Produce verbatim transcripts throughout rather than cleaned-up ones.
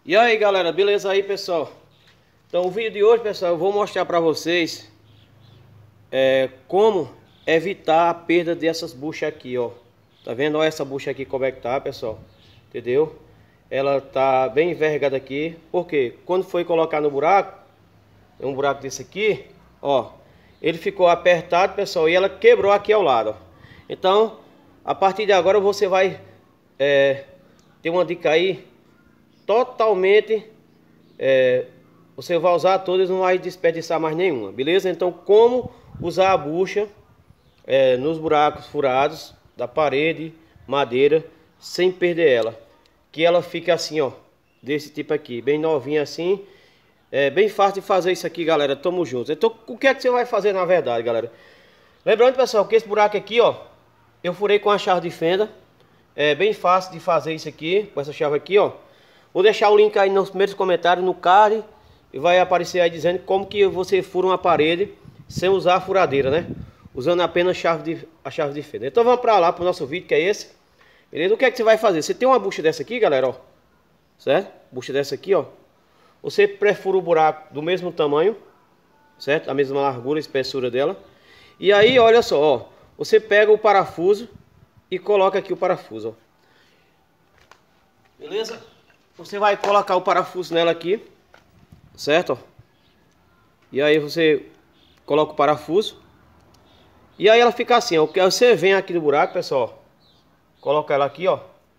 E aí galera, beleza aí pessoal? Então o vídeo de hoje pessoal, eu vou mostrar para vocês é, como evitar a perda dessas buchas aqui, ó. Tá vendo? Olha essa bucha aqui como é que tá, pessoal. Entendeu? Ela tá bem envergada aqui. Porque quando foi colocar no buraco, tem um buraco desse aqui, ó, ele ficou apertado, pessoal, e ela quebrou aqui ao lado, ó. Então, a partir de agora você vai é, ter uma dica aí totalmente, é, você vai usar todas, não vai desperdiçar mais nenhuma, beleza? Então, como usar a bucha é, nos buracos furados da parede, madeira, sem perder ela, que ela fica assim, ó, desse tipo aqui, bem novinha assim. É bem fácil de fazer isso aqui, galera. Tamo junto. Então, o que é que você vai fazer na verdade, galera? Lembrando, pessoal, que esse buraco aqui, ó, eu furei com a chave de fenda. É bem fácil de fazer isso aqui, com essa chave aqui, ó. Vou deixar o link aí nos primeiros comentários, no card, e vai aparecer aí dizendo como que você fura uma parede sem usar a furadeira, né? Usando apenas a chave de, a chave de fenda. Então vamos pra lá, pro nosso vídeo, que é esse. Beleza? O que é que você vai fazer? Você tem uma bucha dessa aqui, galera, ó. Certo? Bucha dessa aqui, ó. Você perfura o buraco do mesmo tamanho, certo? A mesma largura, espessura dela. E aí, olha só, ó. Você pega o parafuso e coloca aqui o parafuso, ó. Beleza? Você vai colocar o parafuso nela aqui, certo? Ó. E aí você coloca o parafuso. E aí ela fica assim, ó. Você vem aqui no buraco, pessoal. Coloca ela aqui, ó.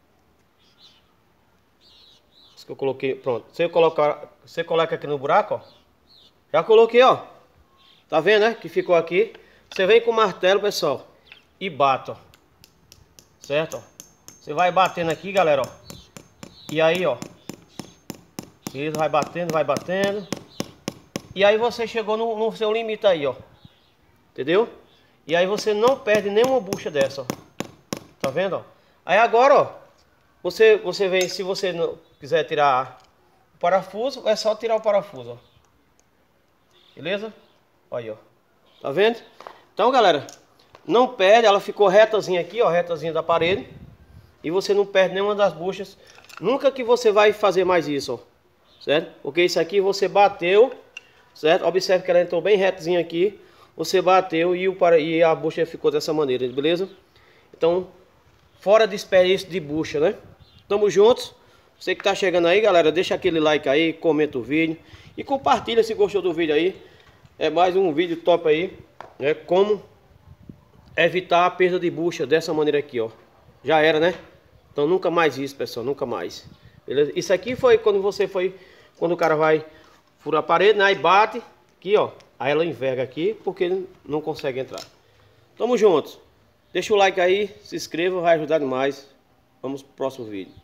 Que eu coloquei, pronto. Você colocar, você coloca aqui no buraco, ó. Já coloquei, ó. Tá vendo, né? Que ficou aqui. Você vem com o martelo, pessoal, e bate, ó. Certo, ó. Você vai batendo aqui, galera, ó. E aí, ó. Isso, vai batendo, vai batendo. E aí você chegou no, no seu limite aí, ó. Entendeu? E aí você não perde nenhuma bucha dessa, ó. Tá vendo, ó? Aí agora, ó. Você, você vem, se você não quiser tirar o parafuso, é só tirar o parafuso, ó. Beleza? Olha aí, ó. Tá vendo? Então, galera, não perde, ela ficou retazinha aqui, ó, retazinha da parede. E você não perde nenhuma das buchas. Nunca que você vai fazer mais isso, ó. Certo? Porque isso aqui você bateu, certo? Observe que ela entrou bem retazinha aqui. Você bateu e, o, e a bucha ficou dessa maneira, beleza? Então, fora desperdício de bucha, né? Tamo juntos. Você que tá chegando aí, galera, deixa aquele like aí, comenta o vídeo e compartilha se gostou do vídeo aí. É mais um vídeo top aí, né? Como evitar a perda de bucha dessa maneira aqui, ó. Já era, né? Então nunca mais isso, pessoal, nunca mais. Beleza? Isso aqui foi quando você foi, quando o cara vai furar a parede, né? Aí bate aqui, ó. Aí ela enverga aqui porque ele não consegue entrar. Tamo juntos. Deixa o like aí, se inscreva, vai ajudar demais. Vamos pro próximo vídeo.